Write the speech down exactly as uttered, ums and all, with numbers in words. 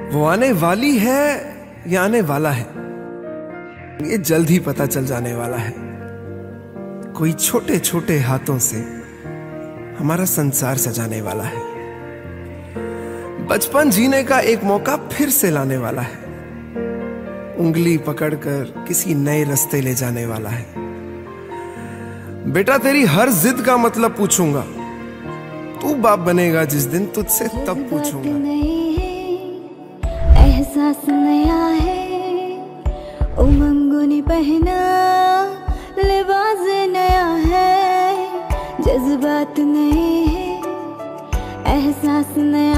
वो आने वाली है या आने वाला है, ये जल्द ही पता चल जाने वाला है। कोई छोटे छोटे हाथों से हमारा संसार सजाने वाला है। बचपन जीने का एक मौका फिर से लाने वाला है। उंगली पकड़कर किसी नए रास्ते ले जाने वाला है। बेटा तेरी हर जिद का मतलब पूछूंगा, तू बाप बनेगा जिस दिन तुझसे तब पूछूंगा। एहसास नया है, उमंगुनी पहना लिबास नया है। जज्बात नए हैं, एहसास नया